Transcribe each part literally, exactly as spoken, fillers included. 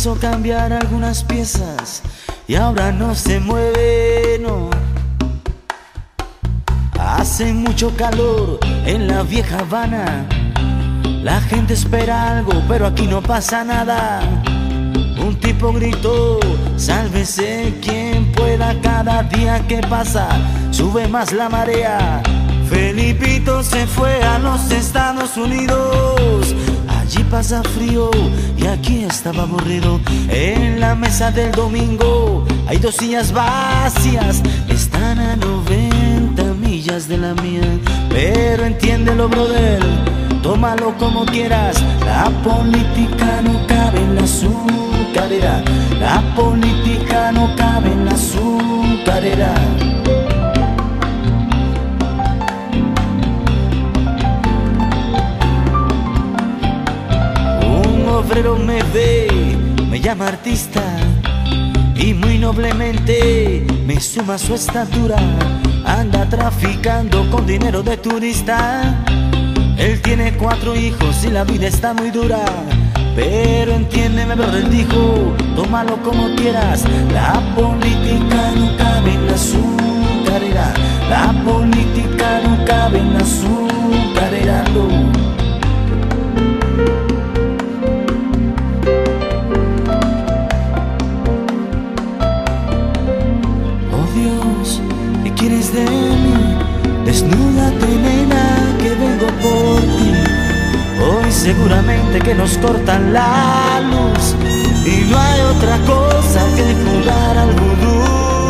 quiso cambiar algunas piezas y ahora no se mueve, no. Hace mucho calor en la vieja Habana. La gente espera algo, pero aquí no pasa nada. Un tipo gritó: sálvese quien pueda, cada día que pasa sube más la marea. Felipito se fue a los Estados Unidos. Allí pasa frío y aquí estaba aburrido. En la mesa del domingo hay dos sillas vacías. Están a noventa millas de la mía. Pero entiéndelo, brother, tómalo como quieras. La política no cabe en la azucarera. La política no cabe en la azucarera. Un obrero me ve, me llama artista y muy noblemente me suma su estatura. Anda traficando con dinero de turista. Él tiene cuatro hijos y la vida está muy dura. Pero entiéndeme, brother, dijo, tómalo como quieras. La política no cabe en la azucarera. La política no cabe en la azucarera, no. Oh Dios, ¿qué quieres de mí? Desnúdate, nena, que vengo por ti. Hoy seguramente que nos cortan la luz y no hay otra cosa que jugar al vudú.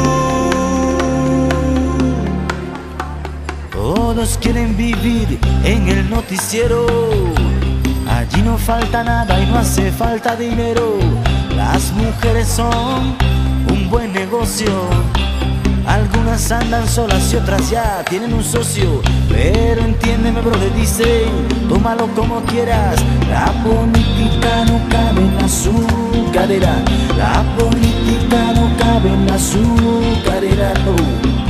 Todos quieren vivir en el noticiero. Allí no falta nada y no hace falta dinero. Las mujeres son un buen negocio. Algunas andan solas y otras ya tienen un socio. Pero entiéndeme, brother, dice, tómalo como quieras. La política no cabe en la azucarera. La política no cabe en la azucarera, no.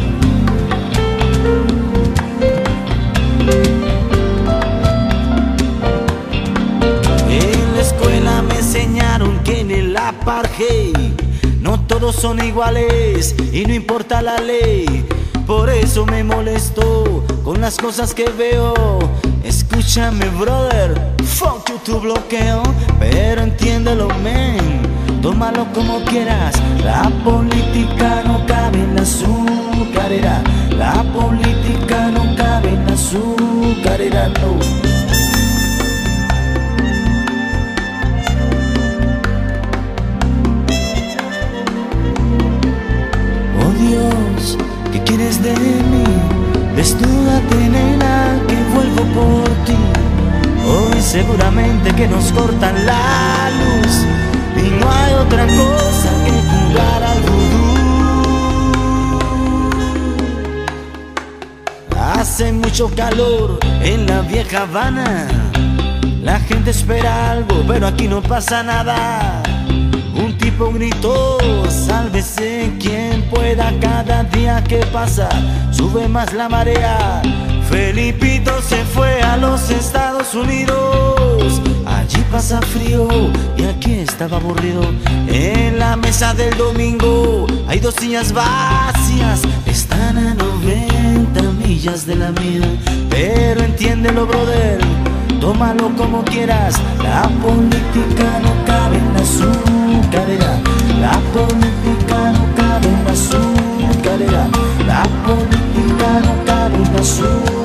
En la escuela me enseñaron que en el apartheid no todos son iguales y no importa la ley. Por eso me molesto con las cosas que veo. Escúchame, brother, fuck you tu bloqueo. Pero entiéndelo, men, tómalo como quieras. La política no cabe en la azucarera. La política no cabe en la azucarera, no. Dios, ¿qué quieres de mí? Desnúdate, nena, que vuelvo por ti. Hoy seguramente que nos cortan la luz y no hay otra cosa que jugar al vudú. Hace mucho calor en la vieja Habana. La gente espera algo, pero aquí no pasa nada. Un tipo gritó: sálvese quien pueda, cada día que pasa sube más la marea. Felipito se fue a los Estados Unidos. Allí pasa frío y aquí estaba aburrido. En la mesa del domingo hay dos sillas vacías. Están a noventa millas de la mía. Pero entiéndelo, brother, tómalo como quieras. La política no cabe en la azucarera. La política no cabe en la azucarera. La política no cabe en la azucarera.